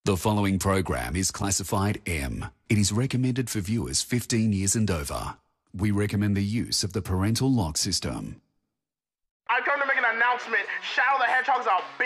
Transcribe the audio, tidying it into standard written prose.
The following program is classified M. It is recommended for viewers 15 years and over. We recommend the use of the parental lock system. I've come to make an announcement. Shadow the Hedgehog's a